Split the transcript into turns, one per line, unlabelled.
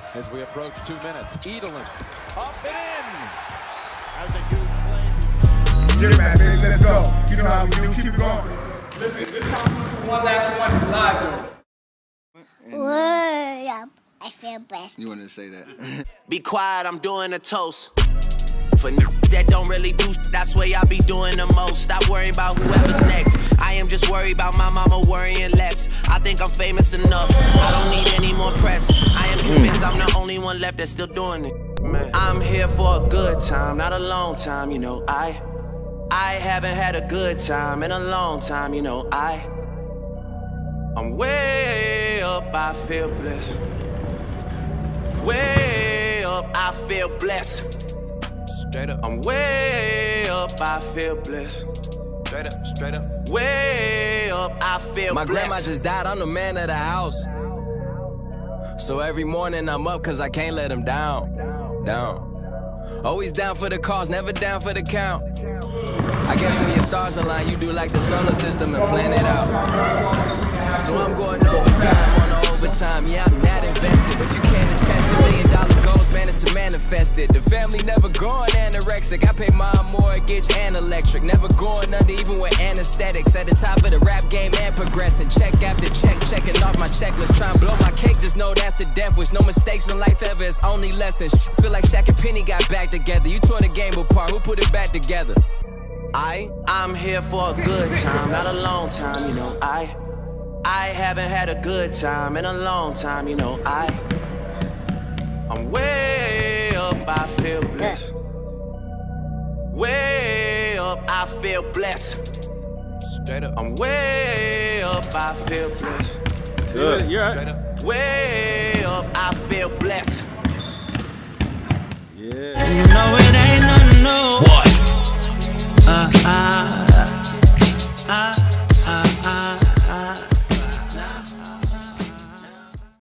as we approach 2 minutes. Edelin up and in.
That's a huge play.
Get it, man, baby. Let's go. You know how we do. Keep it going.
Listen, this time one last one is live though.
Word up. I feel blessed.
You wanted to say that?
Be quiet, I'm doing a toast. For that don't really do shit, I swear I be doing the most. Stop worrying about whoever's next. I am just worried about my mama worrying less. I think I'm famous enough. I don't need any more press. I am convinced I'm the only one left that's still doing it. Man. I'm here for a good time, not a long time, you know. I haven't had a good time in a long time, you know. I'm way up, I feel blessed. Way up, I feel blessed. Straight up. I'm way up, I feel blessed. Straight up, straight up. Way up, I feel blessed.
My grandma just died, I'm the man of the house. So every morning I'm up cause I can't let him down. Always down for the cause, never down for the count. I guess when your stars align, you do like the solar system and plan it out. So I'm going overtime on the overtime. Yeah, I'm not invested, but you can't attest $1 million goals managed to manifest it. The family never going anorexic. I pay my mortgage and electric. Never going under even with anesthetics. At the top of the rap game and progressing. Check after check, checking off my checklist. Try and blow my cake, just know that's a death wish. No mistakes in life ever, it's only lessons. Feel like Shaq and Penny got back together. You tore the game apart, who put it back together?
I'm here for a good time, not a long time, you know. I haven't had a good time in a long time, you know. I'm way up, I feel blessed. Way up, I feel blessed. Straight up. I'm way up, I feel blessed.
Good, you're right.
Straight up. Way up, I feel blessed.
Yeah.